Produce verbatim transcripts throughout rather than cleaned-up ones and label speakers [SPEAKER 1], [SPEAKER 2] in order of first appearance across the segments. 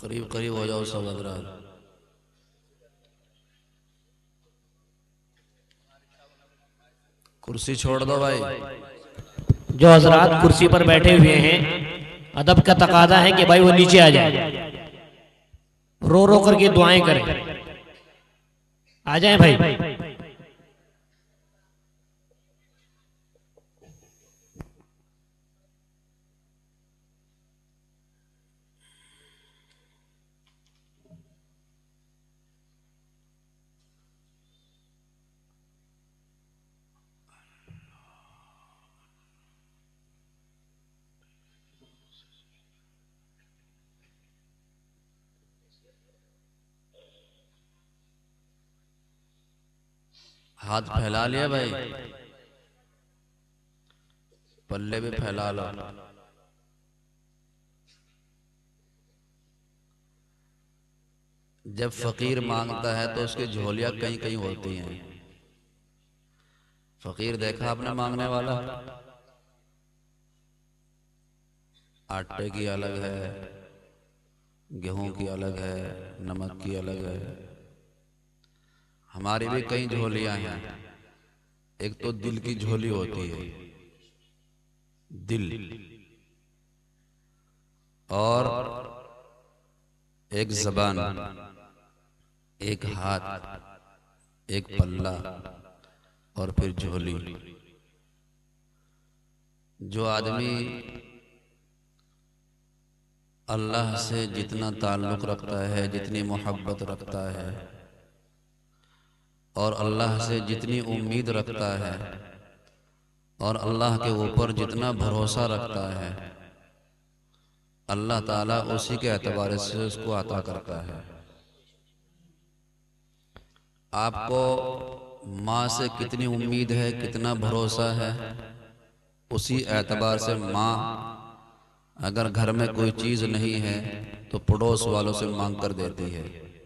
[SPEAKER 1] करीब करीब हो जाओ सब हजरात। कुर्सी छोड़ दो भाई।
[SPEAKER 2] जो हजरात कुर्सी पर बैठे हुए हैं, अदब का तकाजा है कि भाई वो नीचे आ जाए, रो रो करके दुआएं करें। आ जाएं भाई।
[SPEAKER 1] हाथ फैला लिया भाई, पल्ले भी फैला लो। जब फकीर मांगता है तो उसकी झोलियां कहीं कहीं होती हैं। फकीर देखा आपने मांगने वाला, आटे की अलग है, गेहूं की अलग है, नमक की अलग है। हमारी भी कई झोलियां हैं। एक तो दिल की झोली होती है, दिल, और एक जबान, एक हाथ, एक पल्ला, और फिर झोली। जो आदमी अल्लाह से जितना ताल्लुक रखता है, जितनी मोहब्बत रखता है, और अल्लाह से जितनी उम्मीद रखता है, और अल्लाह के ऊपर जितना भरोसा रखता है, अल्लाह ताला उसी के एतबार से उसको अता करता है। आपको माँ से कितनी उम्मीद है, कितना भरोसा है, उसी एतबार से माँ अगर घर में कोई चीज नहीं है तो पड़ोस वालों से मांग कर देती है।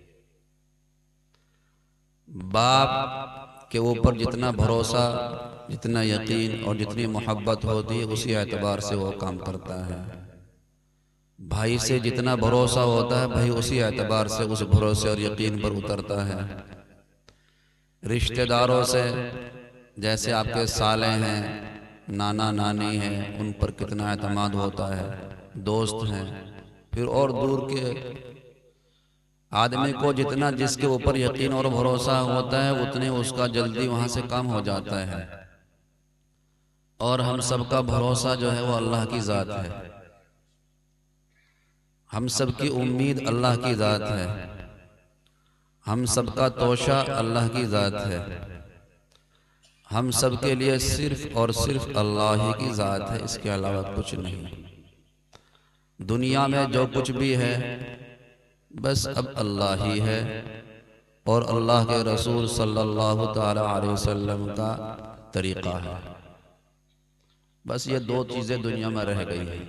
[SPEAKER 1] बाप के ऊपर जितना भरोसा, जितना यकीन और जितनी मोहब्बत होती है, उसी एतबार से वो काम करता है। भाई से जितना भरोसा होता है, भाई उसी एतबार से उस भरोसे और यकीन पर उतरता है। रिश्तेदारों से, जैसे आपके साले हैं, नाना नानी हैं, उन पर कितना एतमाद होता है। दोस्त हैं, फिर और दूर के आदमी को जितना जिसके ऊपर यकीन और भरोसा होता है, उतने उसका जल्दी वहां से काम हो जाता है। और हम सबका भरोसा जो है वो अल्लाह की जात है। हम सबकी उम्मीद अल्लाह की जात है। हम सबका तोशा अल्लाह की जात है। हम सबके लिए सिर्फ और सिर्फ अल्लाह ही की जात है, इसके अलावा कुछ नहीं। दुनिया में जो कुछ भी है बस अब अल्लाह ही है, और अल्लाह के रसूल सल्लल्लाहु ताला अलैहि वसल्लम का तरीका है। बस ये दो चीजें दुनिया में रह गई हैं।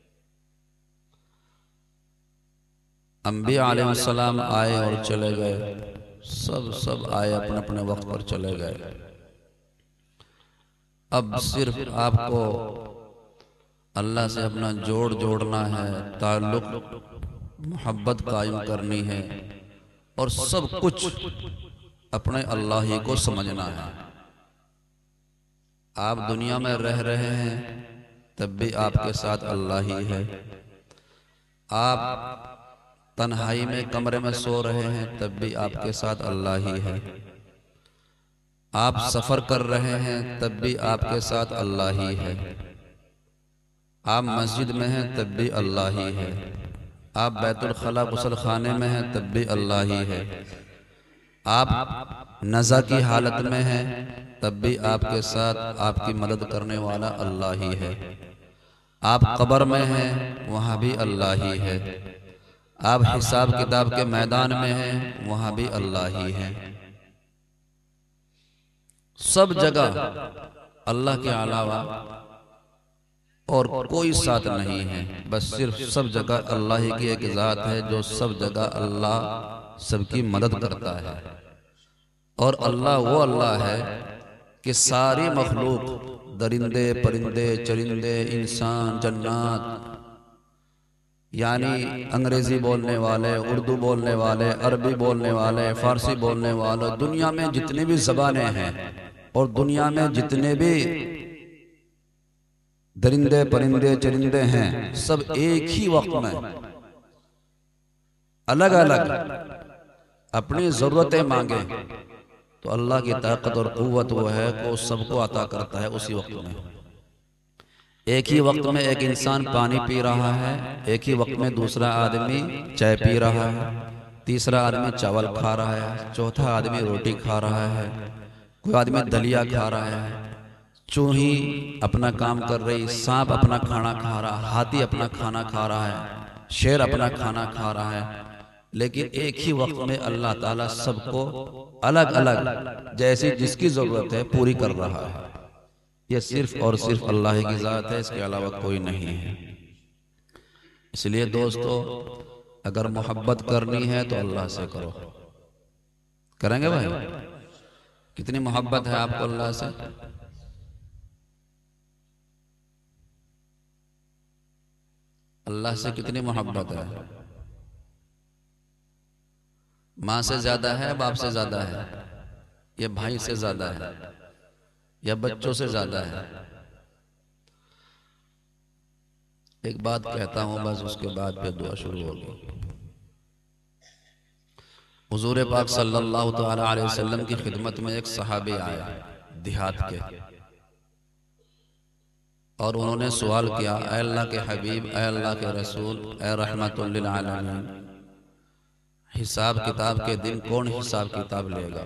[SPEAKER 1] अंबिया अलैहिस्सलाम आए और चले गए, सब सब आए अपने अपने वक्त पर चले गए। अब सिर्फ आपको अल्लाह से अपना जोड़ जोड़ना है, ताल्लुक मोहब्बत कायम करनी है, और सब कुछ अपने अल्लाह ही को समझना है। आप दुनिया में रह रहे हैं तब भी आपके साथ अल्लाह ही है। आप तन्हाई में कमरे में सो रहे हैं तब भी आपके साथ अल्लाह ही है। आप सफर कर रहे हैं तब भी आपके साथ अल्लाह ही है। आप मस्जिद में हैं तब भी अल्लाह ही है। आप बैतुल खला गुसल खाने में हैं तब भी अल्लाह ही है। आप नज़ा की हालत में हैं तब भी आपके साथ आपकी मदद करने वाला अल्लाह ही है। आप कब्र में हैं वहाँ भी अल्लाह ही है। आप हिसाब किताब के मैदान में हैं वहाँ भी अल्लाह ही है। सब जगह अल्लाह के अलावा और कोई साथ नहीं है। बस सिर्फ सब जगह अल्लाह ही की एक ज़ात है जो सब जगह अल्लाह सबकी मदद करता है। और अल्लाह वो अल्लाह है कि सारी मखलूक, दरिंदे परिंदे चरिंदे, इंसान जन्नात, यानी अंग्रेज़ी बोलने वाले, उर्दू बोलने वाले, अरबी बोलने वाले, फ़ारसी बोलने वाले, दुनिया में जितनी भी ज़बानें हैं और दुनिया में जितने भी दरिंदे परिंदे चरिंदे हैं, सब एक ही वक्त में अलग अलग अपनी ज़रूरतें मांगे तो अल्लाह की ताकत और क़ुव्वत वो है कि सबको अता करता है उसी वक्त में। एक ही वक्त में एक इंसान पानी पी रहा है, एक ही वक्त में दूसरा आदमी चाय पी रहा है, तीसरा आदमी चावल खा रहा है, चौथा आदमी रोटी खा रहा है, कोई आदमी दलिया खा रहा है, चूही अपना काम कर रही, सांप अपना खाना खा रहा, हाथी अपना खाना खा रहा है, शेर अपना खाना खा रहा है, लेकिन एक ही वक्त में अल्लाह ताला सबको अलग अलग जैसी जिसकी ज़रूरत है पूरी कर रहा है। ये सिर्फ और सिर्फ अल्लाह की ज़ात है, इसके अलावा कोई नहीं है। इसलिए दोस्तों, अगर मोहब्बत करनी है तो अल्लाह से करो। करेंगे भाई? कितनी मोहब्बत है आपको अल्लाह से? अल्लाह से कितनी मोहब्बत है? माँ से ज्यादा है, बाप से ज्यादा है, या भाई से ज्यादा है, या बच्चों से ज्यादा है? एक बात कहता हूं बस, उसके बाद फिर दुआ शुरू होगी। हुजूर पाक सल्लल्लाहु तआला अलैहि वसल्लम की खिदमत में एक सहाबी आया देहात के, और उन्होंने सवाल किया, ऐ अल्लाह के हबीब, ऐ अल्लाह के रसूल, ऐ रहमतुल लिल आलमीन, हिसाब किताब के दिन कौन हिसाब किताब लेगा?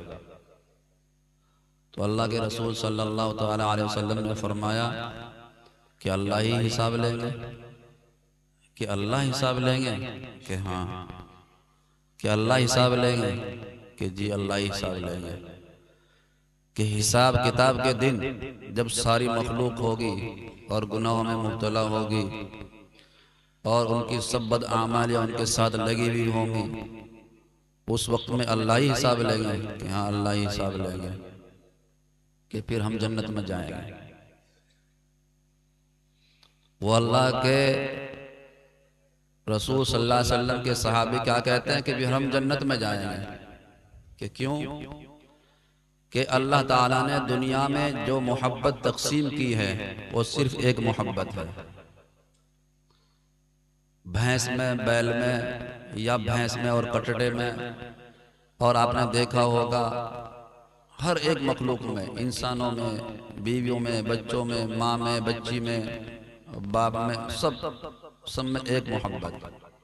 [SPEAKER 1] तो अल्लाह के रसूल सल्लल्लाहु तआला अलैहि वसल्लम ने फरमाया कि अल्लाह ही हिसाब लेंगे। कि अल्लाह हिसाब लेंगे? कि हाँ। कि अल्लाह हिसाब लेंगे? कि जी अल्लाह ही हिसाब लेंगे। कि हिसाब किताब के दिन जब सारी मखलूक होगी और गुनाहों में मुब्तला होगी और उनकी सब बद आमालियाँ उनके साथ लगी हुई होंगी, उस वक्त में अल्लाह ही हिसाब लेंगे। कि हाँ अल्लाह ही हिसाब लेंगे। कि फिर हम जन्नत में जाएंगे। वो अल्लाह के रसूल सल्लल्लाहु अलैहि वसल्लम के सहाबी क्या कहते हैं कि फिर हम जन्नत में जाएंगे। कि क्यों? कि अल्लाह ताला ने दुनिया में जो मोहब्बत तकसीम की है वो सिर्फ एक मोहब्बत है। भैंस में, बैल में, या भैंस में और कटड़े में, और आपने देखा होगा हर एक मखलूक में, इंसानों में, बीवियों में, बच्चों में, माँ में, बच्ची में, बाप में, सब सब में एक मोहब्बत।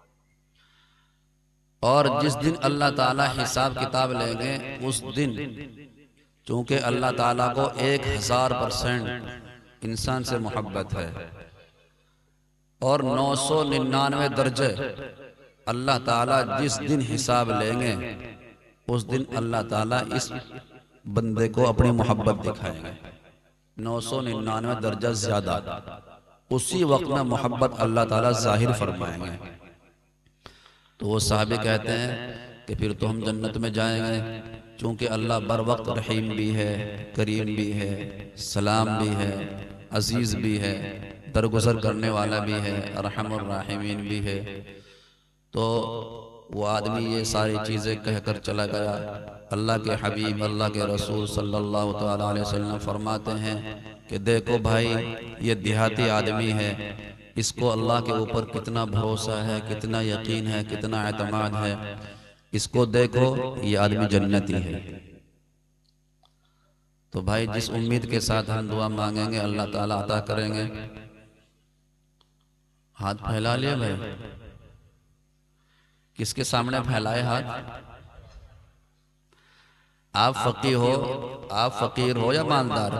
[SPEAKER 1] और जिस दिन अल्लाह ताला हिसाब किताब लेंगे उस दिन, चूंकि अल्लाह ताला को एक हजार परसेंट इंसान से मोहब्बत है और नौ सौ निन्यानवे दर्जे अल्लाह ताला जिस दिन हिसाब लेंगे उस दिन अल्लाह ताला इस बंदे को अपनी मोहब्बत दिखाएंगे। नौ सौ निन्यानवे दर्जा ज्यादा उसी वक्त में मोहब्बत अल्लाह ताला जाहिर फरमाएंगे। तो वो साहबी कहते हैं कि फिर तो हम जन्नत में जाएंगे, चूंकि अल्लाह बर वक्त रहीम भी है, करीम भी है, सलाम भी है, अजीज भी है, दरगुजर करने वाला भी है, अरहमुर राहिमीन भी है। तो वो आदमी ये सारी चीज़ें कहकर चला गया। अल्लाह के हबीब, अल्लाह के रसूल सल्लल्लाहु तआला अलैहि वसल्लम फरमाते हैं कि देखो भाई, ये देहाती आदमी है, इसको अल्लाह के ऊपर कितना भरोसा है, कितना यकीन है, कितना एतमाद है, इसको देखो, ये आदमी जन्नती है। तो भाई जिस उम्मीद के साथ हम दुआ मांगेंगे अल्लाह ताला अता करेंगे। हाथ फैला लिया भाई, किसके सामने फैलाए हाथ? आप फकीर हो, आप फकीर हो या मालदार,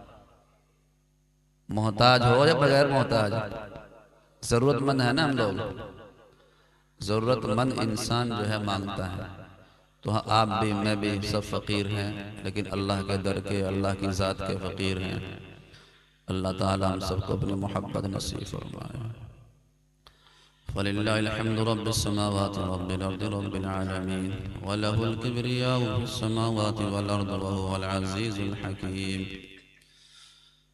[SPEAKER 1] मोहताज हो या बगैर मोहताज, जरूरतमंद है ना हम लोग। जरूरतमंद इंसान जो है मांगता है। तो हाँ, आप भी, मैं भी, सब फकीर हैं, लेकिन अल्लाह के दर के, अल्लाह की ज़ात के फकीर हैं। अल्लाह ताला हम सबको अपनी मोहब्बत नसीब फरमाए। फलिल्लाहिल हम्दु रब्बिस समावाति रब्बिल अर्दि रब्बिल आलमीन व लहुल किब्रियाउ फिस समावाति वल अर्दि व हुवल अज़ीज़ुल हकीम।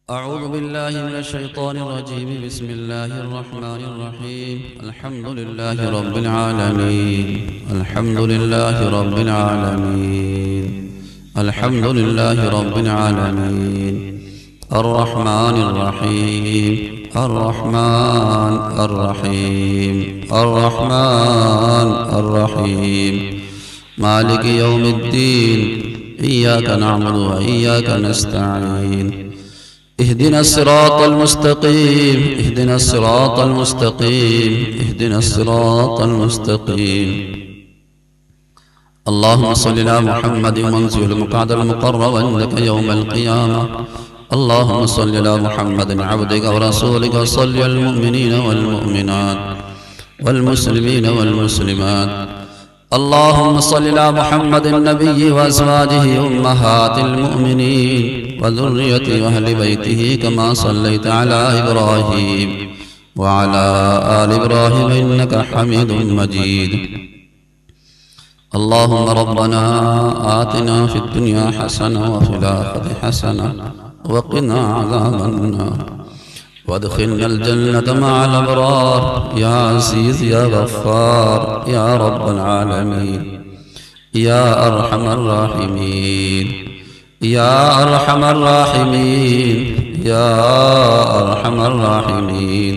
[SPEAKER 1] अऊज़ु बिल्लाहि मिनश शैतानिर रजीम बिस्मिल्लाहिर रहमानिर रहीम अल्हम्दुलिल्लाहि रब्बिल आलमीन अल्हम्दुलिल्लाहि रब्बिल आलमीन अल्हम्दुलिल्लाहि रब्बिल आलमीन अर्रहमानिर रहीम अर्रहमान अर्रहीम अर्रहमान अर्रहीम मालिकि यौमिद्दीन इय्याका नअबुदु व इय्याका नस्तईन इहदिना सिरातल मुस्तकीम इहदिना सिरातल मुस्तकीम इहदिना सिरातल मुस्तकीम अल्लाहुम्मा सल्लि अला मुहम्मदिन वंज़िल मुक़अदल मुक़र्रब इंदका यौमल क़ियामह अल्लाहुम्मा सल्लि अला मुहम्मदिन अब्दिका व रसूलिका सल्लि अल मुमिनीन वल मुमिनात वल मुस्लिमीन वल मुस्लिमात अल्लाहुम्मा सल्लि अला मुहम्मदिन नबिय्यि व अज़वाजिहि उम्महातिल मुमिनीन व ज़ुर्रिय्यतिहि व अहलि बैतिहि कमा सल्लैता अला इब्राहीम व अला आलि इब्राहीम इन्नका हमीदुम मजीद अल्लाहुम्मा रब्बना आतिना फिद दुनिया हसना व फिल आखिरति हसना व क़िना अज़ाबन्नार वअदखिलना अल-जन्नत मअल अबरार या अज़ीज़ या गफ़्फ़ार या रब्बल आलमीन या अरहमर राहिमीन या अरहमर राहिमीन या अरहमर राहिमीन।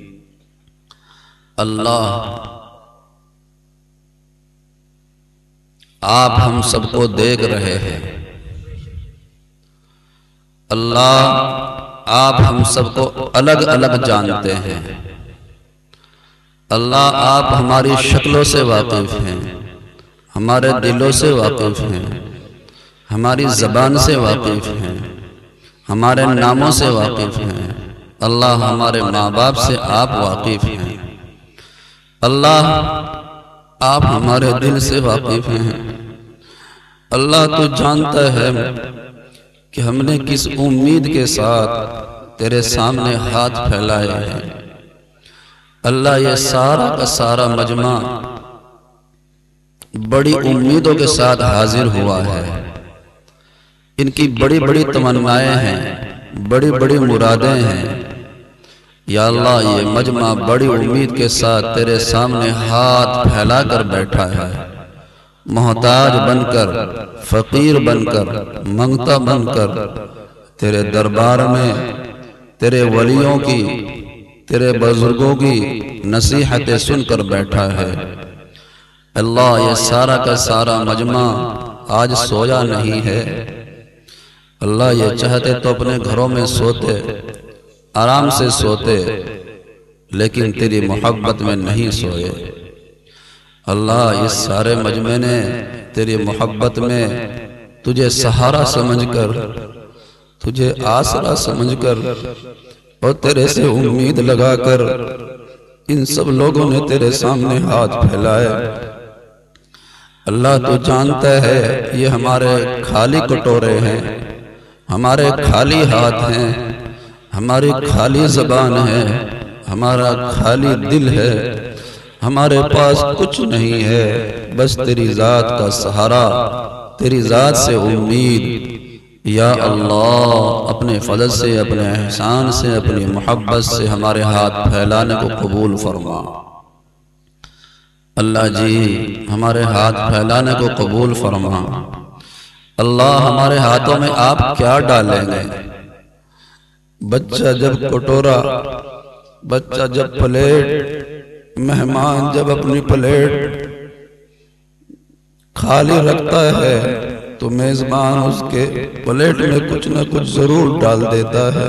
[SPEAKER 1] अल्लाह आप हम सबको देख रहे हैं। अल्लाह आप हम सबको अलग अलग जानते हैं। अल्लाह आप हमारी शक्लों से वाकिफ़ हैं, हमारे दिलों से वाकिफ़ हैं, हमारी ज़बान से वाकिफ़ हैं, हमारे नामों से वाकिफ़ हैं। अल्लाह हमारे माँ बाप से आप वाकिफ़ हैं। अल्लाह आप हमारे दिल से वाकिफ़ हैं। अल्लाह तू जानता है कि हमने किस उम्मीद के साथ तेरे सामने हाथ फैलाए हैं। अल्लाह ये सारा का सारा मजमा बड़ी उम्मीदों के साथ हाजिर हुआ है। इनकी बड़ी बड़ी तमन्नाएं हैं, बड़ी बड़ी मुरादें हैं। या अल्लाह ये मजमा बड़ी उम्मीद के साथ तेरे सामने हाथ फैला कर बैठा है, मोहताज बनकर, फकीर बनकर, मंगता बनकर तेरे दरबार में तेरे वलियों की, तेरे बुजुर्गों की नसीहतें सुनकर बैठा है। अल्लाह ये सारा का सारा मजमा आज सोया नहीं है। अल्लाह ये चाहते तो अपने घरों में सोते, आराम से सोते, लेकिन तेरी मोहब्बत में नहीं सोए। अल्लाह इस सारे मजमे ने तेरी मोहब्बत में तुझे सहारा समझकर, तुझे आसरा समझकर और तेरे से उम्मीद लगाकर इन सब लोगों ने तेरे सामने हाथ फैलाए। अल्लाह तू जानता है ये हमारे खाली कटोरे हैं, हमारे खाली हाथ हैं, हमारी खाली ज़बान है, हमारा खाली दिल है, हमारे पास कुछ नहीं है, बस तेरी ज़ात का सहारा, तेरी ज़ात से उम्मीद। या अल्लाह अपने फज़ल से, अपने एहसान से, अपनी मोहब्बत से हमारे हाथ फैलाने को कबूल फरमा। अल्लाह जी हमारे हाथ फैलाने को कबूल फरमा। अल्लाह हमारे हाथों में आप क्या डालेंगे? बच्चा जब कटोरा, बच्चा जब प्लेट, मेहमान जब अपनी प्लेट खाली रखता है तो मेजबान उसके प्लेट में कुछ न कुछ जरूर डाल देता है।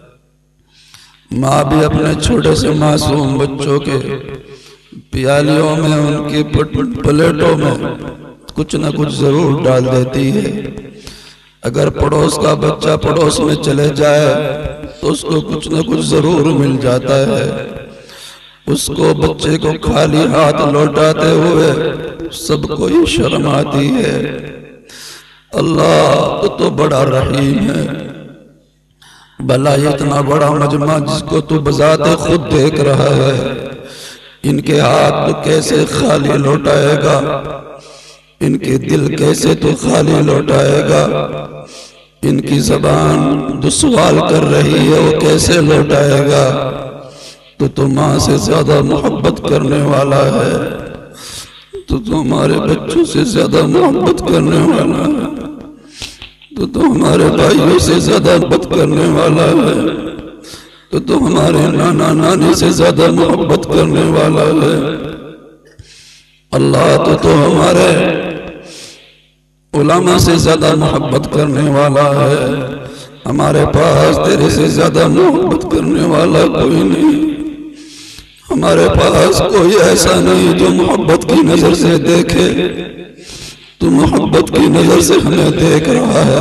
[SPEAKER 1] माँ भी अपने छोटे से मासूम बच्चों के प्यालियों में, उनकी प्लेटों में कुछ न कुछ जरूर डाल देती है। अगर पड़ोस का बच्चा पड़ोस में चले जाए तो उसको कुछ न कुछ जरूर मिल जाता है। उसको बच्चे को खाली हाथ लौटाते हुए सबको ही शर्म आती है। अल्लाह तो, तो बड़ा रहीम है। भला इतना बड़ा मजमा जिसको तू बजाते खुद देख रहा है, इनके हाथ तो कैसे खाली लौटाएगा, इनके दिल कैसे तो खाली लौटाएगा।
[SPEAKER 3] इनकी जबान जो सवाल कर रही है वो कैसे लौटाएगा, तो तो माँ से ज्यादा मोहब्बत करने वाला है, तो तो हमारे बच्चों से ज्यादा मोहब्बत करने वाला है, तो तो हमारे भाइयों से ज्यादा मोहब्बत करने वाला है, तो तो हमारे नाना नानी से ज्यादा मोहब्बत करने वाला है। अल्लाह तो तो हमारे उलमा से ज्यादा मोहब्बत करने वाला है। हमारे पास तेरे से ज्यादा मोहब्बत करने वाला कोई नहीं। हमारे पास कोई ऐसा नहीं जो मोहब्बत की नजर से देखे। तू मोहब्बत की नजर से हमें देख रहा है।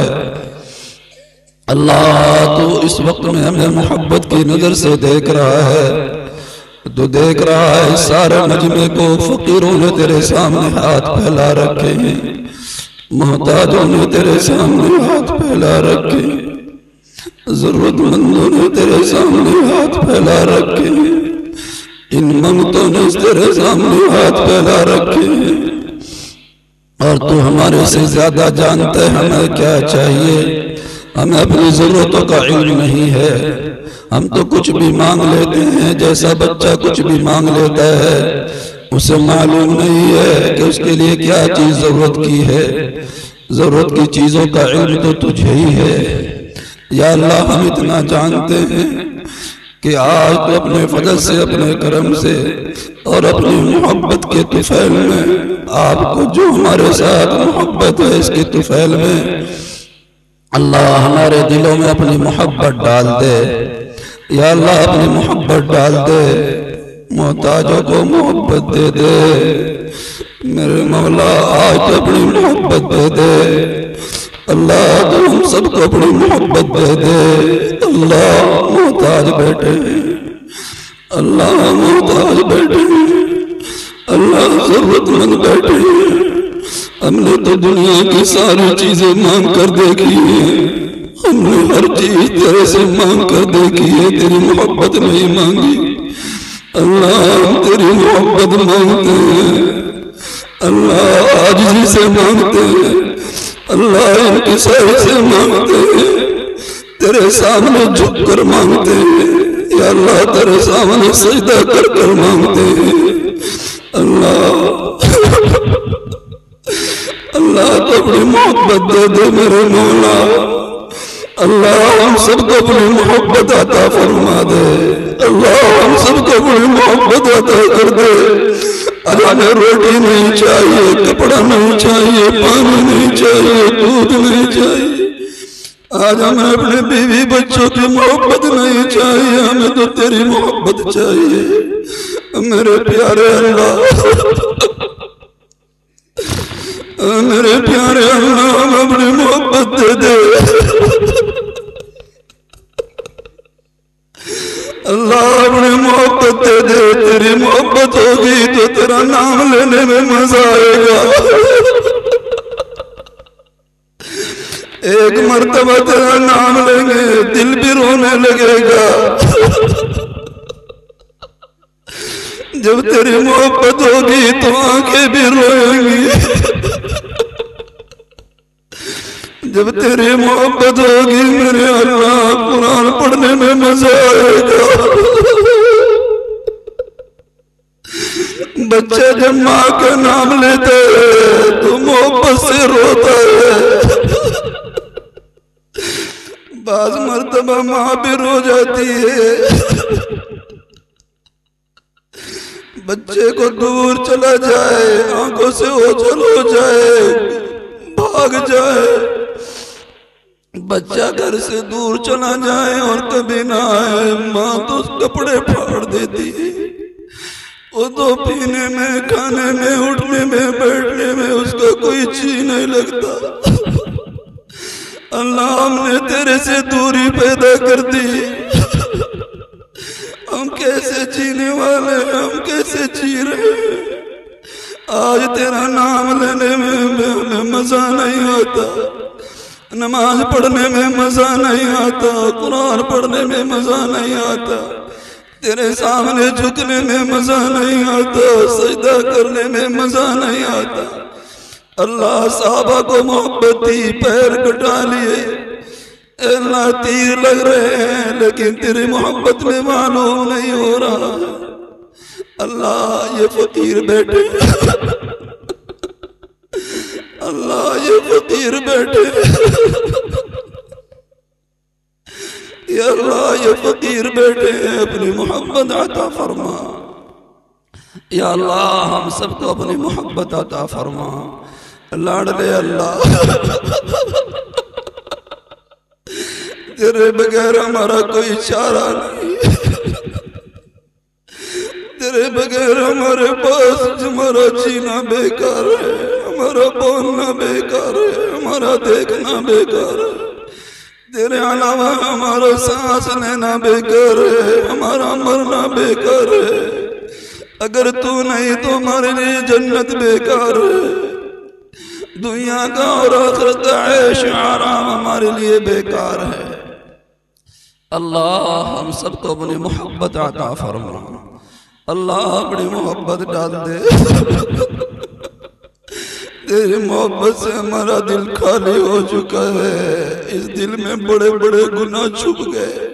[SPEAKER 3] अल्लाह तो इस वक्त में हमें मोहब्बत की नजर से देख रहा है। तो देख रहा है सारे मजमे को फकीरों ने तेरे सामने हाथ फैला रखे हैं, मोहताजों ने तेरे सामने हाथ फैला रखे, जरूरतमंदों ने तेरे सामने हाथ फैला रखे, इन मंगतों ने तेरे सामने हाथ फैला रखे। और तू हमारे से ज्यादा जानता है हमें क्या चाहिए। हमें अपनी जरूरतों का इल्म नहीं है। हम तो कुछ भी मांग लेते हैं, जैसा बच्चा कुछ भी मांग लेता है, उसे मालूम नहीं है कि उसके लिए क्या चीज जरूरत की है। जरूरत की चीजों का इल्म तो तुझे ही है। या अल्लाह, हम इतना जानते हैं कि आज तो अपने फजल से, अपने करम से और अपनी मोहब्बत के तुफैल में, आपको जो हमारे साथ मोहब्बत है इसके तुफैल में अल्लाह हमारे दिलों में अपनी मोहब्बत डाल दे। या अल्लाह अपनी मोहब्बत डाल दे, मोहताजों को मोहब्बत दे दे। मेरे मौला आज तो अपनी मोहब्बत दे दे। अल्लाह तो हम सबको अपनी मोहब्बत दे दे। अल्लाह मोहताज बैठे, अल्लाह मोहताज बैठे, अल्लाह जरूरतमंद बैठे। हमने तो दुनिया की सारी चीजें मांग कर देखी है, हमने हर चीज तेरे से मांग कर देखी है, तेरी मोहब्बत नहीं मांगी। अल्लाह हम तेरी मोहब्बत मांगते हैं। अल्लाह आजिज़ी से मांगते हैं। अल्लाह इंकिसार से मांगते हैं, तेरे सामने झुक कर मांगते हैं। या अल्लाह तेरे सामने सजदा कर कर मांगते हैं। अल्लाह अल्लाह तो अपनी मोहब्बत दे दे मेरे मौला। अल्लाह हम सबको अपनी मोहब्बत अता फरमा दे। अल्लाह हम सबको अपनी मोहब्बत अता कर दे। हमें रोटी नहीं चाहिए, कपड़ा नहीं चाहिए, पानी नहीं चाहिए, दूध नहीं चाहिए। आज हमें अपने बीवी बच्चों की मोहब्बत नहीं चाहिए, हमें तो तेरी मोहब्बत चाहिए। मेरे प्यारे अल्लाह, मेरे प्यारे अल्लाह, हम अपनी मोहब्बत दे दे। अल्लाह अपनी मोहब्बत दे दे। तेरी मोहब्बत होगी तो तेरा नाम लेने में मजा आएगा। एक मर्तबा तेरा नाम लेंगे दिल भी रोने लगेगा। जब तेरी मोहब्बत होगी तो आंखें भी रोएंगी। जब तेरी मोहब्बत होगी मेरे अल्लाह, कुरान पढ़ने में मजा आएगा। बच्चा जब माँ का नाम लेता है तो मोहब्बत से रोता है। बाज मर्तबा माँ भी रो जाती है। बच्चे को दूर चला जाए, आंखों से ओझल हो जाए, भाग जाए, बच्चा घर से दूर चला जाए और कभी ना आए, माँ तो कपड़े फाड़ देती है। वो तो पीने में, खाने में, उठने में, बैठने में उसका कोई जी नहीं लगता। अल्लाह हमने तेरे से दूरी पैदा कर दी। हम कैसे जीने वाले हैं, हम कैसे जी रहे हैं। आज तेरा नाम लेने में हमें मजा नहीं आता, नमाज पढ़ने में मजा नहीं आता, कुरान पढ़ने में मजा नहीं आता, तेरे सामने झुकने में मजा नहीं आता, सजदा करने में मजा नहीं आता। अल्लाह साहबा को मोहब्बत दी, पैर कटा लिए, अल्लाह तीर लग रहे हैं लेकिन तेरी मोहब्बत में मालूम नहीं हो रहा। अल्लाह ये फकीर बैठे, अल्लाह ये फकीर बैठे, या अल्लाह ये फकीर बैठे हैं, अपनी मोहब्बत अता फरमा। या अल्लाह हम सबको अपनी मोहब्बत अता फरमा। लाडले अल्लाह तेरे बगैर हमारा कोई चारा नहीं, तेरे बगैर हमारे पास हमारा जीना बेकार है, हमारा बोलना बेकार है, हमारा देखना बेकार है। तेरे अलावा हमारा सांस लेना बेकार है, हमारा मरना बेकार है। अगर तू नहीं तो हमारे लिए जन्नत बेकार है। दुनिया का और आखिरत का ऐश आराम हमारे लिए बेकार है। अल्लाह हम सबको अपनी मोहब्बत अता फरमा। अल्लाह अपनी मोहब्बत डाल दे। तेरी मोहब्बत से हमारा दिल खाली हो चुका है। इस दिल में बड़े बड़े गुनाह छुप गए,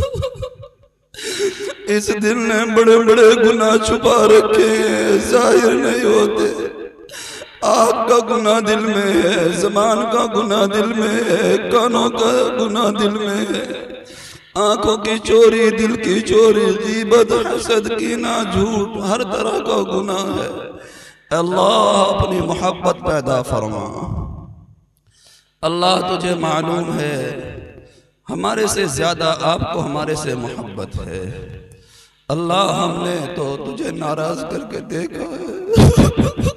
[SPEAKER 3] इस दिल ने बड़े बड़े गुनाह छुपा रखे हैं, जाहिर नहीं होते। आग का गुनाह दिल में है, ज़बान का गुनाह दिल में है, कानों का गुनाह दिल में है, आंखों की चोरी, दिल की चोरी, गीबत, हसद, कीना, झूठ, हर तरह का गुनाह है। अल्लाह अपनी मोहब्बत पैदा फरमा। अल्लाह तुझे मालूम है हमारे से ज्यादा आपको हमारे से मोहब्बत है। अल्लाह हमने तो तुझे नाराज करके देखा है।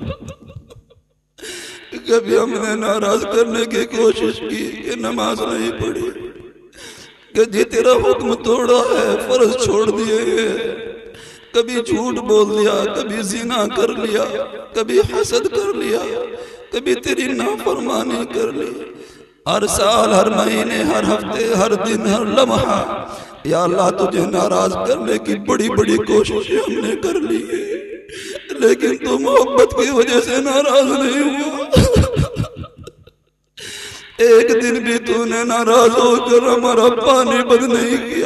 [SPEAKER 3] कभी हमने नाराज करने की कोशिश की कि नमाज नहीं पढ़ी, कभी तेरा हुक्म तोड़ा है, फर्ज छोड़ दिए हैं, कभी झूठ बोल दिया, कभी जिना कर लिया, कभी हसद कर लिया, कभी तेरी नाफरमानी कर ली। हर साल, हर महीने, हर हफ्ते, हर दिन, हर लम्हा या अल्लाह तुझे नाराज करने की बड़ी बड़ी कोशिशें हमने कर ली है, लेकिन तू मोहब्बत की वजह से नाराज नहीं हुआ। एक दिन भी तूने नाराज होकर हमारा पानी बंद नहीं किया,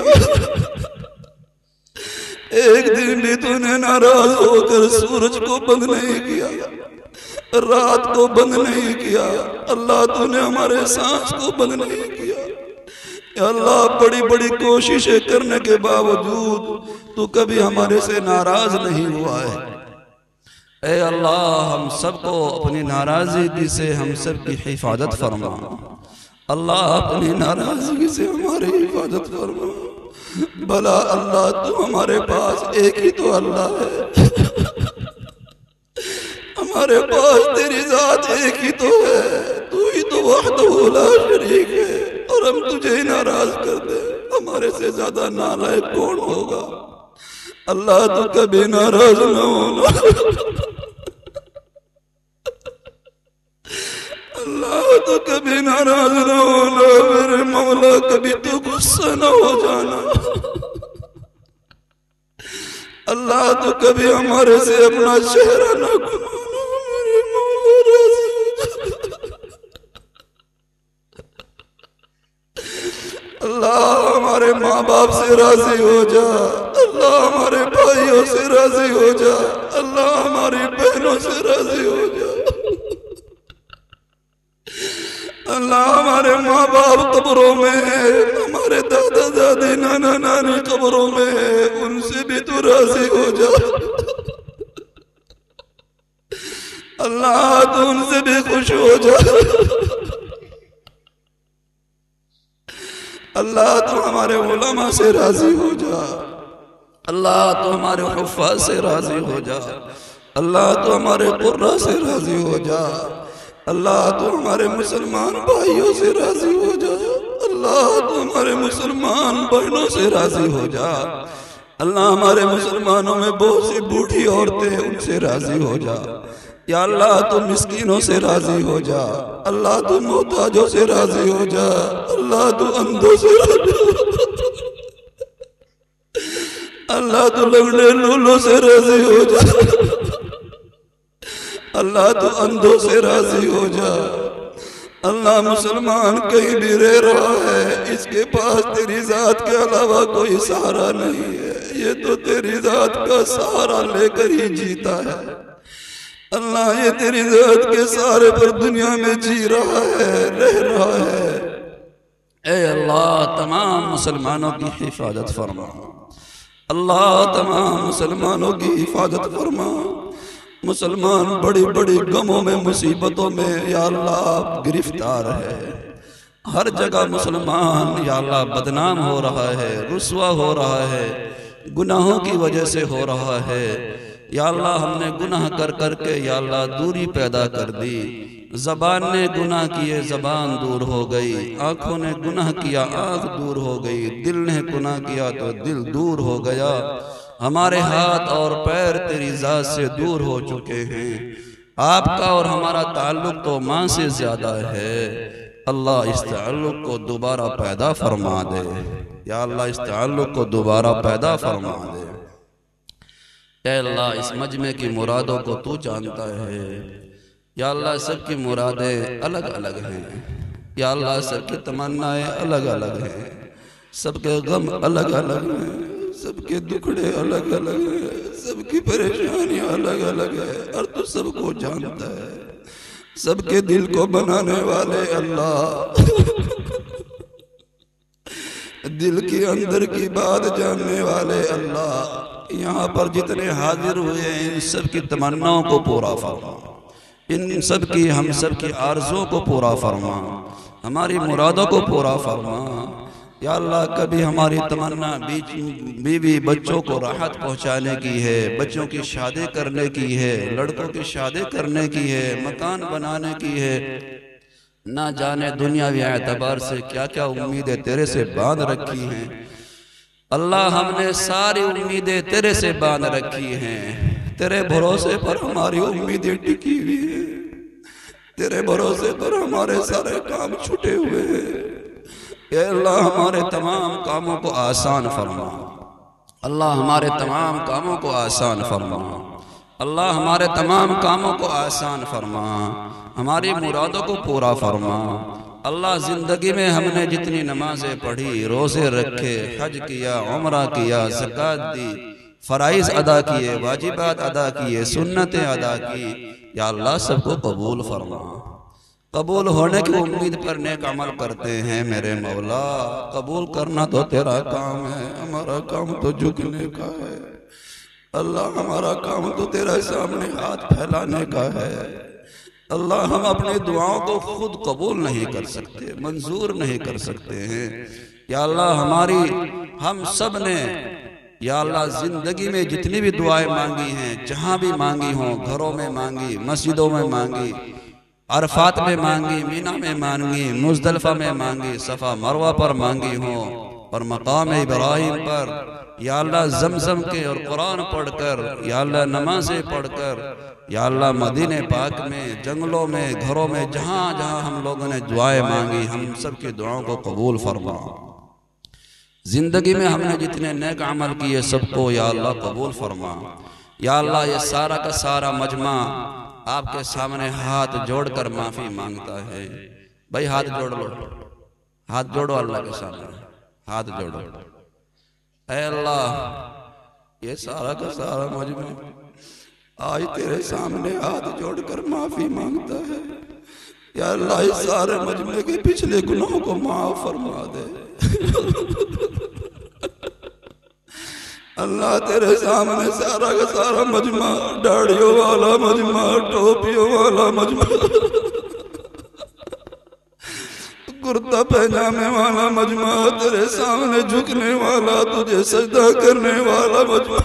[SPEAKER 3] एक दिन भी तूने नाराज होकर सूरज को बंद नहीं किया, रात को बंद नहीं किया। अल्लाह तूने हमारे सांस को बंद नहीं किया। अल्लाह बड़ी बड़ी कोशिशें करने के बावजूद तू कभी हमारे से नाराज नहीं हुआ है। ऐ अल्लाह हम सबको अपनी नाराजगी से हम सब की हिफाजत फरमा। अल्लाह अपनी नाराजगी से हमारी हिफाजत फरमा। भला अल्लाह तू हमारे पास एक ही तो अल्लाह है, हमारे पास तेरी जात एक ही तो है, तू ही तो वहदहू ला शरीक है, और हम तुझे ही नाराज कर दे, हमारे से ज्यादा नालायक कौन होगा। अल्लाह तू कभी नाराज न होना, अल्लाह तो कभी नाराज न होना, मेरे मौला कभी तो गुस्सा न हो जाना। अल्लाह तो कभी हमारे से अपना चेहरा न घुमाना, मेरे मौला राजी हो जा। अल्लाह हमारे माँ बाप से राजी हो जा, अल्लाह हमारे भाइयों से राजी हो जा, अल्लाह हमारी बहनों से राजी हो जा। अल्लाह हमारे माँ बाप कब्रों में है, हमारे दादा दादी नाना नानी कब्रों में है, उनसे भी तू राजी हो जा। अल्लाह तू उनसे भी खुश हो जा। अल्लाह तू हमारे उलमा से राजी हो जा। अल्लाह तू हमारे हुफ़्फ़ाज़ से राजी हो जा। अल्लाह तू हमारे कुर्रा से राजी हो जा। अल्लाह तू हमारे मुसलमान भाइयों से राजी हो जा। अल्लाह तू हमारे मुसलमान बहनों से राजी हो जा। अल्लाह हमारे मुसलमानों में बहुत सी बूढ़ी औरतें, उनसे राजी हो जा। या अल्लाह तू मिस्कीनों से राजी हो जा। अल्लाह तू मोहताजों से राजी हो जा। अल्लाह तू अंधों से राजी हो जा। अल्लाह तू लंगड़े लूलों से राजी हो जा। अल्लाह तू अंधों से राजी हो जा। अल्लाह मुसलमान कहीं भी रह रहा है, इसके पास तेरी जात के अलावा कोई सहारा नहीं है, ये तो तेरी जात का सहारा लेकर ही जीता है। अल्लाह ये तेरी जात के सहारे पर दुनिया में जी रहा है, रह रहा है। ए अल्लाह तमाम मुसलमानों की हिफाजत फरमा, अल्लाह तमाम मुसलमानों की हिफाजत फरमा। मुसलमान बड़ी बड़ी गमों में मुसीबतों में या अल्लाह गिरफ्तार है। हर जगह मुसलमान या अल्लाह बदनाम हो रहा है, रुस्वा हो रहा है, गुनाहों की वजह से हो रहा है। या अल्लाह हमने गुनाह कर कर के या अल्लाह दूरी पैदा कर दी। ज़बान ने गुनाह किए, ज़बान दूर हो गई। आँखों ने गुनाह किया, आँख दूर हो गई। दिल ने गुनाह किया तो दिल दूर हो गया। हमारे हाथ और पैर तेरी ज़ात से दूर हो चुके हैं। आपका और हमारा ताल्लुक तो माँ से ज़्यादा है। अल्लाह इस ताल्लुक को दोबारा पैदा फरमा दे। या अल्लाह इस ताल्लुक को दोबारा पैदा फरमा दे। या अल्लाह इस मजमे की मुरादों को तू जानता है। या अल्लाह सबकी मुरादें अलग अलग हैं। या अल्लाह सबकी तमन्नाएं अलग अलग हैं, सबके गम अलग अलग हैं, सबके दुखड़े अलग अलग हैं, सबकी परेशानियां अलग अलग है और तू सबको जानता है। सबके दिल को बनाने वाले अल्लाह, दिल के अंदर की बात जानने वाले अल्लाह, यहाँ पर जितने हाजिर हुए हैं इन सब की तमन्नाओं को पूरा फरमा, इन सब की हम सब की आरज़ों को पूरा फरमा, हमारी मुरादों को पूरा फरमा। या अल्लाह कभी हमारी तमन्ना बीच बीवी बच्चों को राहत पहुँचाने की है, बच्चों की शादी करने की है, लड़कों की शादी करने की है, मकान बनाने की है। ना जाने दुनियावी एतबार से क्या क्या उम्मीदें तेरे से बांध रखी हैं। अल्लाह हमने सारी उम्मीदें तेरे से बांध रखी हैं। तेरे भरोसे पर हमारी उम्मीदें टिकी हुई हैं। तेरे भरोसे पर हमारे सारे काम छूटे हुए हैं। या अल्लाह हमारे तमाम कामों को आसान फरमा। अल्लाह हमारे तमाम कामों को आसान फरमा। अल्लाह हमारे तमाम कामों को आसान फरमा, हमारी मुरादों को पूरा फरमा। अल्लाह ज़िंदगी में हमने जितनी नमाजें पढ़ी, रोज़े रखे, हज किया, उम्रा किया, ज़कात दी, फ़राइज़ अदा किए, वाजिबात अदा किए, सुन्नतें अदा की, या अल्लाह सबको कबूल फरमा। कबूल होने की उम्मीद पर नेक अमल करते हैं मेरे मौला। कबूल करना तो तेरा काम है, हमारा काम तो झुकने का है। अल्लाह हमारा काम तो तेरा सामने हाथ फैलाने का है। अल्लाह हम अपनी दुआओं को खुद कबूल नहीं कर सकते, मंजूर नहीं कर सकते हैं। या अल्लाह हमारी हम सब ने या अल्लाह जिंदगी में जितनी भी दुआएं मांगी हैं, जहाँ भी मांगी हों, घरों में मांगी, मस्जिदों में मांगी, अरफात में मांगी, मीना में मांगी, मुज़दलिफ़ा में मांगी, सफ़ा मरवा पर मांगी हों और मकाम इब्राहिम पर, या अल्लाह ज़मज़म के और कुरान पढ़कर, या अल्लाह नमाज़ें पढ़कर, या अल्लाह मदीने पाक में, जंगलों में, घरों में, जहाँ जहाँ हम लोगों ने दुआएं मांगी, हम सब की दुआओं को कबूल फरमा। ज़िंदगी में हमने जितने नेक अमल किए सबको या अल्लाह कबूल फरमा। या अल्लाह ये सारा का सारा मजमा आपके सामने हाथ जोड़कर माफ़ी मांगता है। भाई हाथ जोड़ लो, हाथ जोड़ो अल्लाह के सामने, हाथ जोड़ो। ऐ अल्लाह ये सारा का सारा मजमा आज तेरे सामने हाथ जोड़कर माफ़ी मांगता है। या अल्लाह इस सारे मजमे के पिछले गुनाहों को माफ़ फरमा दे। अल्लाह तेरे सामने सारा का सारा मजमा, दाढ़ियों वाला मजमा, टोपियों वाला मजमा, कुर्ता पैजामे वाला मजमा, तेरे सामने झुकने वाला, तुझे सजदा करने वाला मजमा।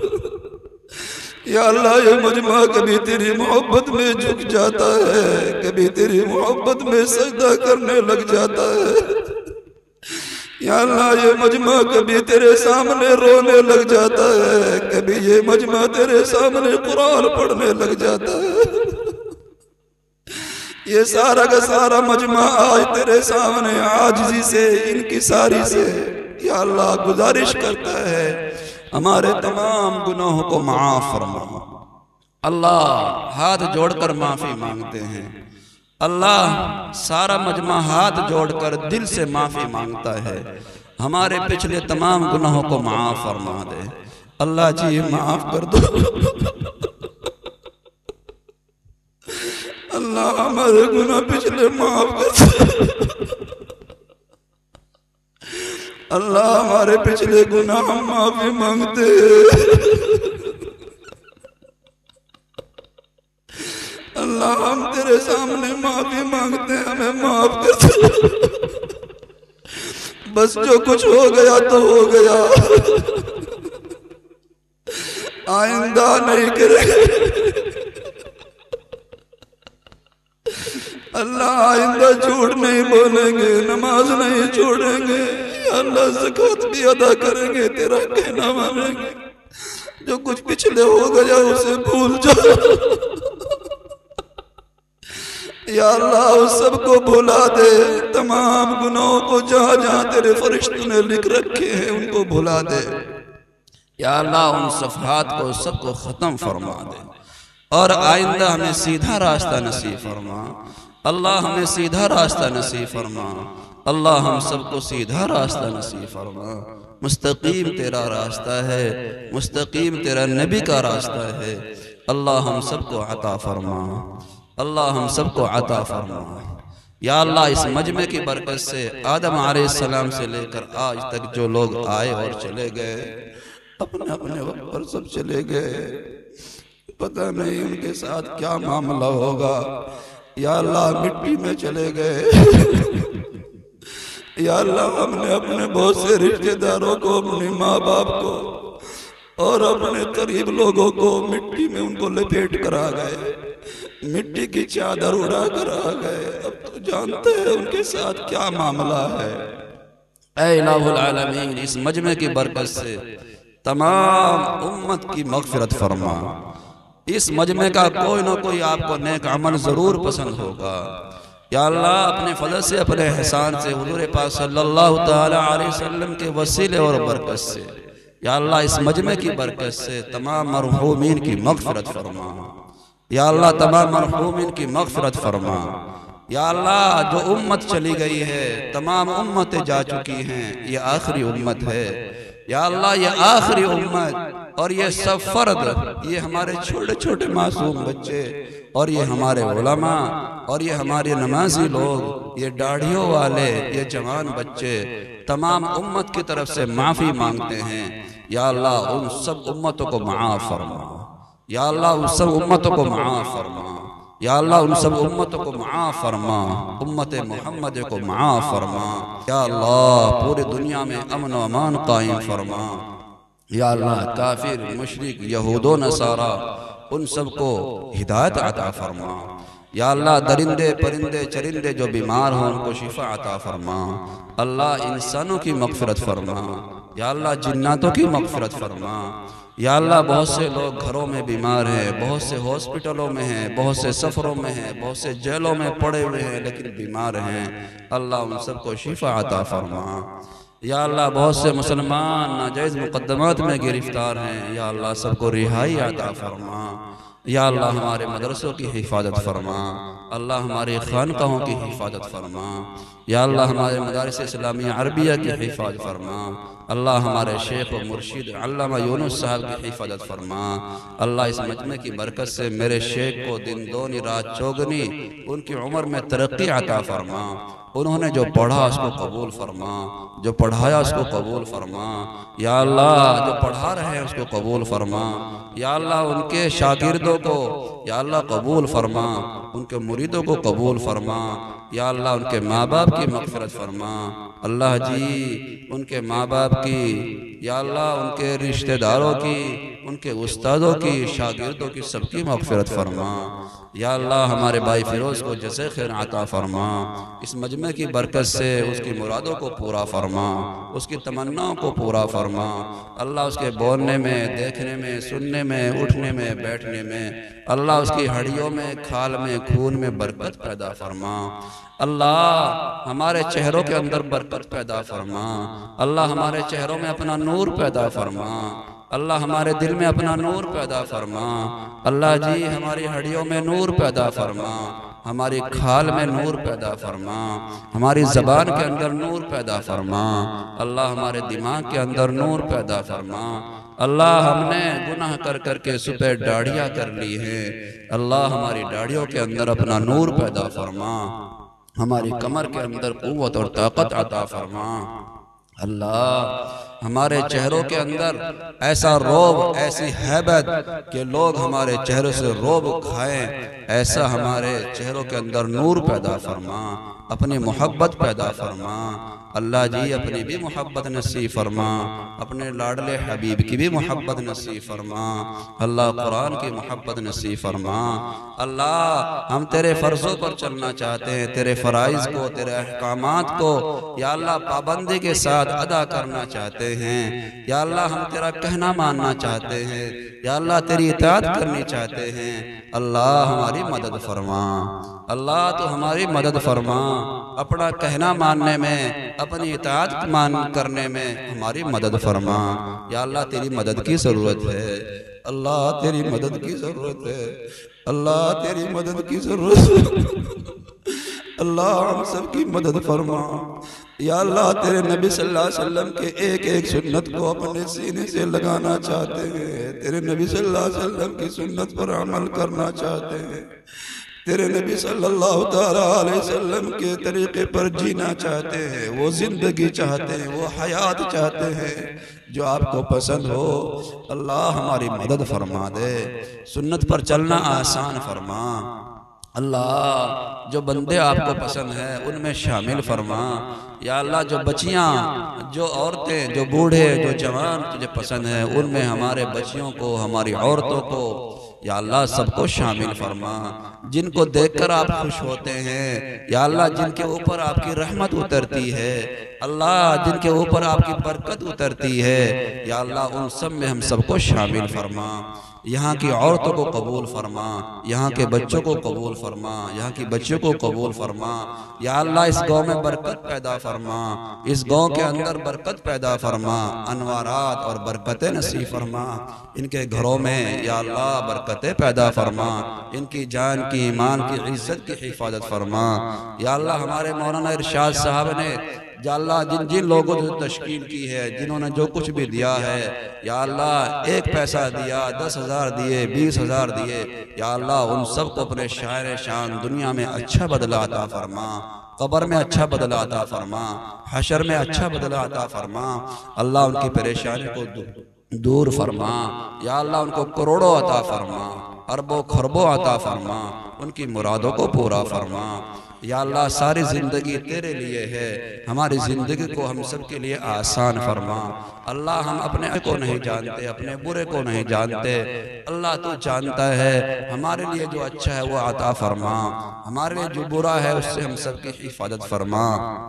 [SPEAKER 3] या अल्लाह ये मजमा कभी तेरी मोहब्बत में झुक जाता है, कभी तेरी मोहब्बत में सजदा करने लग जाता है। या अल्लाह ये मजमा कभी तेरे सामने रोने लग जाता है, कभी ये मजमा तेरे सामने कुरान पढ़ने लग जाता है। ये सारा का सारा मजमा आज तेरे सामने आजिज़ी से, इनकिसारी से या अल्लाह गुजारिश करता है हमारे तमाम गुनाहों को माफ़ फरमा। अल्लाह हाथ जोड़कर माफ़ी मांगते हैं।
[SPEAKER 1] अल्लाह सारा मजमा हाथ जोड़कर दिल से माफी मांगता है, हमारे पिछले तमाम गुनाहों को माफ फरमा दे। अल्लाह जी माफ कर दो, अल्लाह हमारे गुनाह पिछले माफ कर दो, अल्लाह हमारे पिछले गुनाह हम माफी मांगते हैं। अल्लाह हम तेरे सामने माफी मांगते हैं, हमें माफ कर दे। बस जो कुछ हो गया तो हो गया, आइंदा नहीं करेंगे। अल्लाह आइंदा झूठ नहीं बोलेंगे, नमाज नहीं छोड़ेंगे, अल्लाह ज़कात भी अदा करेंगे, तेरा कहना मानेंगे। जो कुछ पिछले हो गया उसे भूल जाओ। या अल्लाह उस सबको भुला दे, तमाम गुनाहों को जहाँ जहाँ तेरे फरिश्तों ने लिख रखे हैं उनको भुला दे। या अल्लाह उन सफ़हात को सबको ख़त्म फरमा दे और आइंदा हमें सीधा रास्ता नसीब फरमा। अल्लाह हमें सीधा रास्ता नसीब फरमा। अल्लाह हम सबको सीधा रास्ता नसीब फरमा। मुस्तकीम तेरा रास्ता है, मुस्तकीम तेरा नबी का रास्ता है। अल्लाह हम सबको अता फरमा, अल्लाह हम सबको अता फरमा। या अल्लाह इस मजमे की बरकत से आदम अलैहिस्सलाम से लेकर आज तक जो लोग आए और चले गए, अपने अपने वक्त पर सब चले गए, पता नहीं उनके साथ क्या मामला होगा। या अल्लाह मिट्टी में चले गए। या अल्लाह हमने अपने बहुत से रिश्तेदारों को, अपने माँ बाप को और अपने करीब लोगों को मिट्टी में उनको लपेट कर आ गए, मिट्टी की चादर उड़ा कर आ गए। अब तो जानते हैं उनके साथ क्या मामला है। ऐ इलाहुल आलमीन, इस मजमे की बरकत से तमाम उम्मत की मग़फ़िरत फरमा। इस मजमे का कोई ना कोई आपको नेक अमल ज़रूर पसंद होगा। या अल्लाह अपने फज़ल से, अपने एहसान से, हुज़ूर पाक सल्लल्लाहु तआला अलैहि वसल्लम के वसीले और बरकत से, या अल्लाह इस मजमे की बरकत से तमाम मरहूमीन की मग़फ़िरत फरमा। या अल्लाह तमाम मरहूमीन की मग़फ़िरत फरमा। या अल्लाह जो उम्मत चली गई है, तमाम उम्मतें जा चुकी हैं, ये आखिरी उम्मत है। या अल्लाह ये आखिरी उम्मत और ये सब फर्द, ये हमारे छोटे छोटे मासूम बच्चे और ये हमारे उलमा और ये हमारे नमाजी लोग, ये दाढ़ियों वाले, ये जवान बच्चे, तमाम उम्मत की तरफ से माफ़ी मांगते हैं। या अल्लाह उन सब उम्मतों को माफ़ फरमा। या अल्लाह उन सब उम्मतों को माफ़ फरमा। या अल्लाह उन सब उम्मतों को माफ़ फरमा, उम्मत मोहम्मद को माफ़ फरमा। या अल्लाह पूरी दुनिया में अमन व अमान कायम फरमा। या अल्लाह काफिर, मुशरिक, यहूदो नसारा, उन सबको हिदायत अता फरमा। या अल्लाह दरिंदे परिंदे चरिंदे जो बीमार हों उनको शिफा अता फरमा। अल्लाह इंसानों की मग़फ़िरत फरमा। या अल्लाह जिन्नातों की मग़फ़िरत फरमा। या अल्लाह बहुत से लोग घरों में बीमार हैं, बहुत से हॉस्पिटलों में हैं, बहुत से सफ़रों में हैं, बहुत से जेलों में पड़े हुए हैं लेकिन बीमार हैं। अल्लाह उन सबको शिफा अता फरमा। या अल्लाह बहुत से मुसलमान नाजायज़ मुक़द्दमात में गिरफ्तार हैं, या अल्लाह सबको रिहाई अता फरमा। या अल्लाह हमारे मदरसों की हिफाजत फरमा। अल्लाह हमारे खानकाहों की हिफाजत फरमा। या अल्लाह हमारे मदारिस इस्लामिया अरबिया की हिफाजत फरमा। अल्लाह हमारे शेख व मुर्शिद अल्लामा यूनुस साहब की हिफाजत फरमा। अल्लाह इस मजमे की बरकत से मेरे शेख को दिन दोनी रात चौगनी उनकी उम्र में तरक्की अता फरमा। उन्होंने जो पढ़ा उसको कबूल फरमा, जो पढ़ाया उसको कबूल फरमा। या अल्लाह जो पढ़ा रहे हैं उसको कबूल फरमा। या अल्लाह उनके शागिर्दों को या अल्लाह कबूल फरमा, उनके मुरीदों को कबूल फरमा। या अल्लाह उनके माँ बाप की मग़फ़िरत फरमा। अल्लाह जी उनके माँ बाप की, या अल्लाह उनके रिश्तेदारों की, उनके उस्तादों की, शागिर्दों की, सबकी मग़फ़िरत फरमा। या अल्लाह हमारे भाई फिरोज़ को जज़े खैर अता फरमा। इस मजमे की बरकत से उसकी मुरादों को पूरा फरमा, उसकी तमन्नाओं को पूरा फरमा। अल्लाह उसके बोलने में, देखने में, सुनने में, उठने में, बैठने में, अल्लाह उसकी हड्डियों में, खाल में, खून में बरकत पैदा फरमा। अल्लाह हमारे चेहरों के अंदर बरकत पैदा फरमा। अल्लाह हमारे चेहरों में अपना नूर पैदा फरमा। अल्लाह हमारे दिल में अपना नूर पैदा फरमा। अल्लाह जी हमारी हड्डियों में नूर पैदा फरमा, हमारी खाल में नूर पैदा फरमा, हमारी ज़बान के अंदर नूर पैदा फरमा। अल्लाह हमारे दिमाग के अंदर नूर पैदा फरमा। अल्लाह हमने गुनाह कर कर के सुबह दाढ़ियाँ कर ली हैं, अल्लाह हमारी दाढ़ियों के अंदर अपना नूर पैदा फरमा, हमारी कमर के अंदर क़ुव्वत और ताकत अता फरमा। अल्लाह हमारे चेहरों के अंदर ऐसा रोब, ऐसी हैबत कि लोग हमारे चेहरे से रोब खाएं, ऐसा हमारे चेहरों के अंदर नूर पैदा फरमा, अपनी मोहब्बत पैदा फरमा। अल्लाह जी अपनी भी मोहब्बत नसीब फरमा, अपने लाडले हबीब की भी मोहब्बत नसीब फरमा। अल्लाह कुरान की मोहब्बत नसीब फरमा। अल्लाह हम तेरे फ़र्ज़ों पर चलना चाहते हैं, तेरे फ़राइज़ को, तेरे अहकामात को या अल्लाह पाबंदी के साथ अदा करना चाहते हैं। या अल्लाह हम तेरा कहना मानना चाहते हैं, या अल्लाह तेरी इताअत करनी चाहते हैं। अल्लाह हमारी मदद फरमा, अल्लाह तो हमारी मदद फरमा। अपना कहना मानने में, अपनी इताअत मान करने में हमारी मदद फरमा। या अल्लाह तेरी मदद की ज़रूरत है, अल्लाह तेरी मदद की ज़रूरत है, अल्लाह तेरी मदद की ज़रूरत है। अल्लाह हम सब की मदद फरमा। या अल्लाह तेरे नबी सल्लल्लाहु अलैहि वसल्लम के एक एक सुन्नत को अपने सीने से लगाना चाहते हैं, तेरे नबी सल्लल्लाहु अलैहि वसल्लम की सुन्नत पर अमल करना चाहते हैं, तेरे नबी सल्लल्लाहु ताला अलैहि वसल्लम के तरीके पर जीना चाहते हैं, वो जिंदगी चाहते हैं, वो हयात चाहते हैं जो आपको पसंद हो। अल्लाह हमारी मदद फरमा दे, सुन्नत पर चलना आसान फरमा। अल्लाह जो बंदे आपको पसंद है उनमें शामिल फरमा। या अल्लाह जो बच्चियाँ, जो औरतें, जो बूढ़े, जो जवान तुझे पसंद है उनमें हमारे बच्चियों को, हमारी औरतों को या अल्लाह सबको शामिल फरमा। जिनको देखकर आप खुश होते हैं, या अल्लाह जिनके ऊपर आपकी रहमत उतरती है, अल्लाह जिनके ऊपर आपकी बरकत उतरती है, या अल्लाह उन सब में हम सबको शामिल फरमा। यहाँ की औरतों को कबूल फरमा, यहाँ के बच्चों को कबूल फरमा, यहाँ की बच्चियों को कबूल फरमा। या अल्लाह इस गांव में बरकत पैदा फरमा, इस गांव के अंदर बरकत पैदा फरमा, अनवारात और बरकतें नसीब फरमा। इनके घरों में या अल्लाह बरकतें पैदा फरमा, इनकी जान की, ईमान की, इज्जत की हिफाजत फरमा। या अल्लाह हमारे मौलाना इरशाद साहब ने या अल्लाह जिन जिन लोगों ने तश्कील की है, जिन्होंने जो कुछ भी दिया है, या अल्लाह एक पैसा दिया, दस हजार दिए, बीस हजार दिए, या अल्लाह उन सब को अपने शायर शान दुनिया में अच्छा बदला अता फरमा, कब्र में अच्छा बदला अता फरमा, हशर में अच्छा बदला अता फरमा। अल्लाह उनकी परेशानी को दूर फरमा। या अल्लाह उनको करोड़ों अता फरमा, अरबों खरबों अता फरमा, उनकी मुरादों को पूरा फरमा। या अल्लाह सारी ज़िंदगी तेरे लिए है, हमारी ज़िंदगी को हम सब के लिए आसान फरमा। अल्लाह हम अपने को नहीं जानते, अपने बुरे को नहीं जानते, अल्लाह तो जानता है। हमारे लिए जो अच्छा है वो अता फरमा, हमारे लिए जो बुरा है उससे हम सब की हिफाजत फरमा।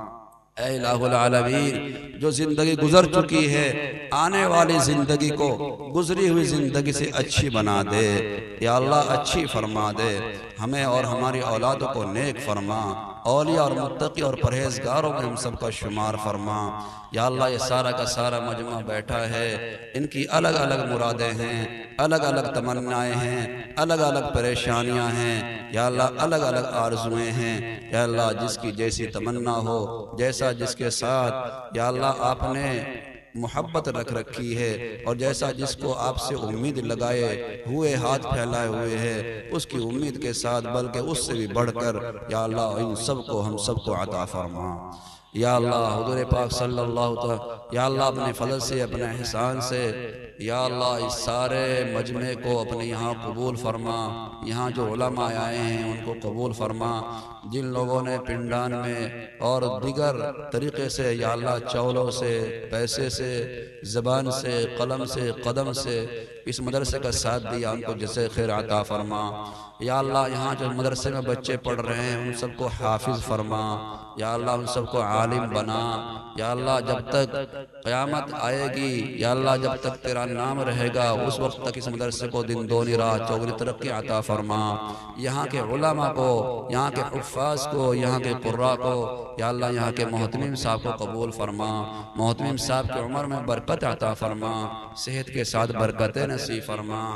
[SPEAKER 1] ऐ इलाहुल आलमीन, जो ज़िंदगी गुजर चुकी है, आने वाली ज़िंदगी को गुजरी हुई ज़िंदगी से अच्छी बना दे। या अल्लाह अच्छी फरमा दे, हमें और हमारी औलादों को नेक फरमा, औलिया और मुत्तकी और परहेजगारों में हम सबका शुमार फरमा। या अल्लाह ये सारा का सारा मजमा बैठा है, इनकी अलग अलग मुरादें हैं, अलग अलग तमन्नाएँ हैं, अलग अलग परेशानियाँ हैं। या अल्लाह अलग अलग आरज़ुएँ हैं। या अल्लाह जिसकी जैसी तमन्ना हो, जैसा जिसके साथ या अल्लाह आपने मोहब्बत रख रखी है, और जैसा जिसको आपसे उम्मीद लगाए हुए, हाथ फैलाए हुए है, उसकी उम्मीद के साथ बल्कि उससे भी बढ़कर या अल्लाह इन सब को हम सबको अता फरमा। या अल्लाह हुज़ूर पाक सल्लल्लाहु अलैहि, या अल्लाह अपने फजल से, अपने एहसान से, या अल्लाह इस सारे मजमे को अपने यहाँ कबूल फरमा। यहाँ जो उलमा आए हैं उनको कबूल फरमा। जिन लोगों ने पिंडान में और दीगर तरीक़े से या अल्लाह चावलों से, पैसे से, ज़बान से, कलम से, कदम से इस मदरसे का साथ दिया, उनको जैसे खैर अता फरमा। या अल्लाह यहाँ जो मदरसे में बच्चे पढ़ रहे हैं उन सबको हाफिज़ फरमा। या अल्लाह उन सबको आलिम बना। या अल्लाह जब तक क़यामत आएगी, या अल्लाह जब तक तेरा नाम रहेगा उस वक्त तक इस मदरसे को दिन दोनी रात चौगनी तरक्की अता फरमा। यहाँ के उलमा को, यहाँ के हुफ़्फ़ाज़ को, यहाँ के क़ुर्रा को, या अल्लाह यहाँ के मोहतमिम साहब को कबूल फरमा। मोहतमिम साहब की उम्र में बरकत अता फरमा, सेहत के साथ बरकतें नसीब फरमा।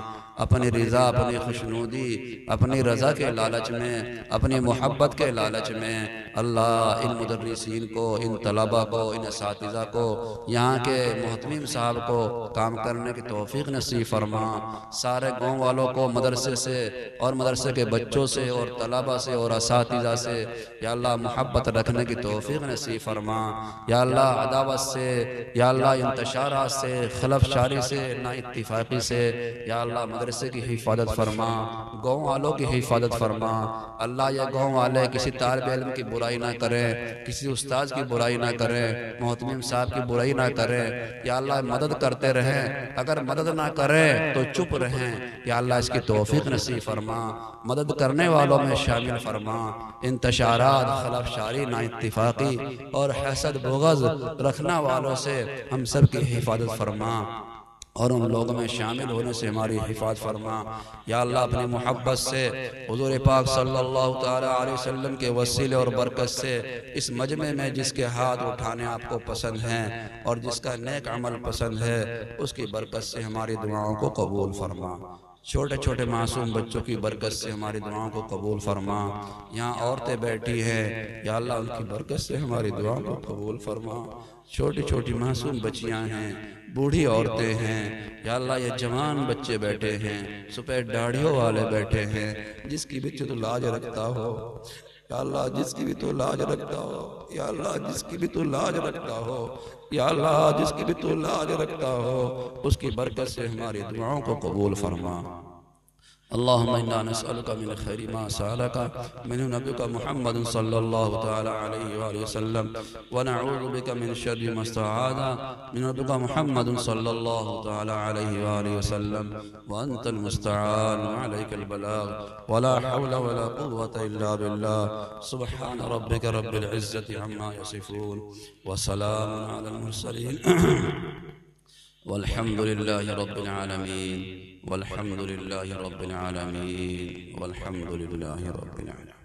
[SPEAKER 1] अपनी रज़ा, अपनी खुशनुदी, अपनी रज़ा के लालच में, अपनी मोहब्बत के लालच में अल्लाह इन मुदर्रिसीन को, इन तलबा को, इन असातिज़ा को, यहाँ के मोहतमीम साहब को काम करने की तौफीक नसीब फरमा। सारे गाँव वालों को मदरसे से और मदरसे के बच्चों से और तलबा से और असातिज़ा से या अल्लाह मोहब्बत रखने की तौफीक नसीब फरमा। या अल्लाह अदावत से, या अल्लाह इंतशारात से, खिलाफ शारी से, ना इत्तिफाक़ी से या अल्लाह मदरसे की हिफाजत फरमा, गाँव वालों की हिफाजत फरमा। अल्लाह ये गाँव वाले किसी तालिब इल्म की बुराई ना करें, किसी उस्ताद की बुराई ना करें, मोहतमीम साहब की बुराई ना करें। या अल्लाह मदद करते रहें, अगर मदद ना करें तो चुप रहें। या अल्लाह इसकी तौफीक नसीब फरमा, मदद करने वालों में शामिल फरमा। इंतशारात, खिलाफ शारी, ना इत्तिफाक़ी और हसद बुग़ज़ रखना वालों से हम सब की हिफाजत फरमा और उन लोगों में शामिल होने से हमारी हिफाजत फरमा। या अल्लाह अपनी मोहब्बत से हुज़ूर पाक सल्लल्लाहु तआला अलैहि वसल्लम के वसीले और बरकत से इस मजमे में जिसके हाथ उठाने आपको पसंद हैं और जिसका नेक अमल पसंद है, उसकी बरकत से हमारी दुआओं को कबूल फरमा। छोटे छोटे मासूम बच्चों की बरकत से हमारी दुआओं को कबूल फरमा। यहाँ औरतें बैठी हैं, या अल्लाह उनकी बरकत से हमारी दुआओं को कबूल फरमा। छोटी छोटी मासूम बच्चियाँ हैं, बूढ़ी औरतें हैं, या अल्लाह ये जवान बच्चे बैठे हैं, सफ़ेद दाढ़ियों वाले बैठे हैं, जिसकी भी तो लाज रखता हो या अल्लाह, जिसकी भी तो लाज रखता हो या अल्लाह, जिसकी भी तो लाज रखता हो या अल्लाह, जिसकी भी तो लाज रखता हो, उसकी बरकत से हमारी दुआओं को कबूल फरमा। अल्लाहुम्मा इन्ना नस्अलुका मिन खैरि मा सअलका मिन्हु नबियुका मुहम्मद सल्लल्लाहु तआला अलैहि व सल्लम व नऊज़ु बिका मिन शर्रि मा इस्तआज़ा मिन नबियुका मुहम्मद सल्लल्लाहु तआला अलैहि व सल्लम व अंतल मुस्तआन व अलैकल बलाग व ला हौला व ला कुव्वता इल्ला बिल्लाह। सुब्हान रब्बिका रब्बिल इज्जति अम्मा यसिफून व सलामुन अलल मुरसलीन वल्हम्दुलिल्लाहि रब्बिल आलमीन वल्हम्दुलिल्लाहि रब्बिल आलमीन वल्हम्दुलिल्लाहि रब्बिल आलमीन।